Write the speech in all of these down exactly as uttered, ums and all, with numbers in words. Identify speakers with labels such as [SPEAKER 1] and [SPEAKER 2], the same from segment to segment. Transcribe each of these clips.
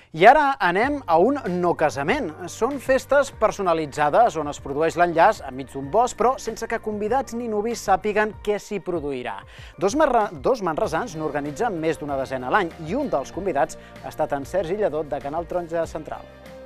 [SPEAKER 1] I ara anem a un no casament. Són festes personalitzades on es produeix l'enllaç enmig d'un bosc, però sense que convidats ni nuvis sàpiguen què s'hi produirà. Dos, dos manresans n'organitzen més d'una desena a l'any i un dels convidats ha estat en Sergi Lledó de Canal Taronja Central.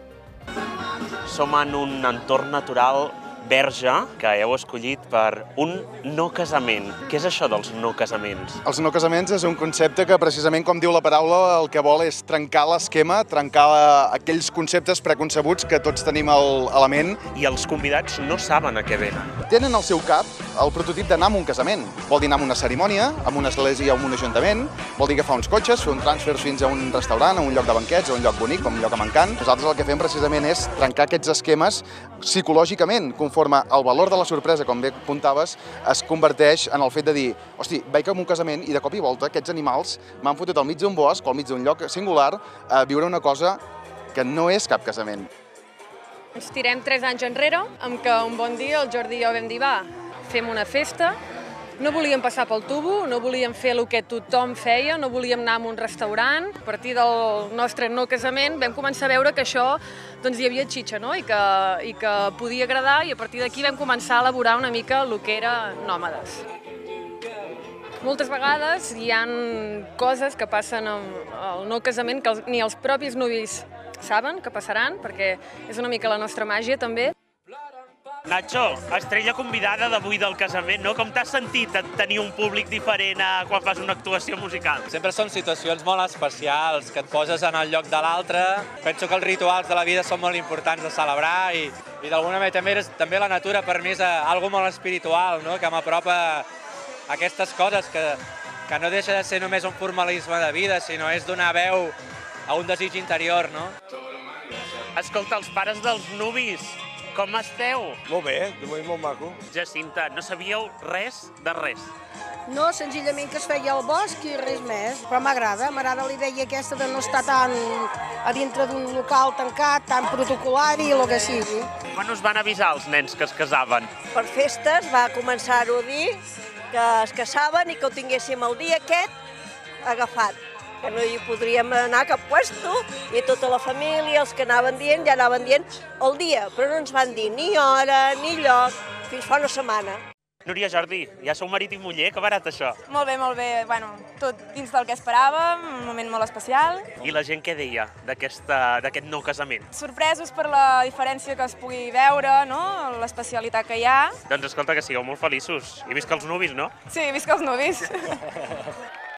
[SPEAKER 2] Som en un entorn natural verge que heu escollit per un no casament. Què és això dels no casaments?
[SPEAKER 3] Els no casaments és un concepte que, precisament com diu la paraula, el que vol és trencar l'esquema, trencar aquells conceptes preconcebuts que tots tenim a la ment.
[SPEAKER 2] I els convidats no saben a què venen.
[SPEAKER 3] Tenen al seu cap el prototip d'anar a un casament. Vol dir anar a una cerimònia, a una església o a un ajuntament, vol dir agafar uns cotxes, fer un transfer fins a un restaurant, a un lloc de banquets, a un lloc bonic, a un lloc amb encant. Nosaltres el que fem precisament és trencar aquests esquemes psicològicament, conforme el valor de la sorpresa, com bé apuntaves, es converteix en el fet de dir hosti, vaig a un casament i de cop i volta aquests animals m'han fotut al mig d'un bosc o al mig d'un lloc singular a viure una cosa que no és cap casament.
[SPEAKER 4] Ens tirem tres anys enrere, amb que un bon dia el Jordi i jo vam dir va, fem una festa. No volíem passar pel tubo, no volíem fer el que tothom feia, no volíem anar a un restaurant. A partir del nostre no casament vam començar a veure que això doncs, hi havia xitxa, no? I, que, i que podia agradar, i a partir d'aquí vam començar a elaborar una mica el que era Nòmades. Moltes vegades hi ha coses que passen al no casament que ni els propis nuvis saben que passaran, perquè és una mica la nostra màgia també.
[SPEAKER 2] Nacho, estrella convidada d'avui del casament, no? Com t'has sentit tenir un públic diferent quan fas una actuació musical?
[SPEAKER 5] Sempre són situacions molt especials, que et poses en el lloc de l'altre. Penso que els rituals de la vida són molt importants de celebrar i, i d'alguna manera també, també la natura per mi és algo molt espiritual, no? Que m'apropa a aquestes coses que, que no deixa de ser només un formalisme de vida, sinó és donar veu a un desig interior, no?
[SPEAKER 2] Escolta, els pares dels nuvis, com esteu?
[SPEAKER 6] Molt bé, de moment molt maco.
[SPEAKER 2] Jacinta, no sabíeu res de res?
[SPEAKER 7] No, senzillament que es feia al bosc i res més, però m'agrada, m'agrada la idea aquesta de no estar tan a dintre d'un local tancat, tan protocolari i el que sigui.
[SPEAKER 2] Quan us van avisar els nens que es casaven?
[SPEAKER 8] Per festes va començar-ho a dir que es casaven i que ho tinguéssim el dia aquest agafat, que no hi podríem anar a cap puesto, i tota la família, els que anaven dient, ja anaven dient el dia, però no ens van dir ni hora, ni lloc, fins fa una setmana.
[SPEAKER 2] Núria, Jordi, ja sou marit i muller, que barat això?
[SPEAKER 9] Molt bé, molt bé, bueno, tot dins del que esperàvem, un moment molt especial.
[SPEAKER 2] I la gent què deia d'aquest no casament?
[SPEAKER 9] Sorpresos per la diferència que es pugui veure, no? L'especialitat que hi ha.
[SPEAKER 2] Doncs escolta, que sigueu molt feliços. I visca els nuvis, no?
[SPEAKER 9] Sí, visca els nuvis.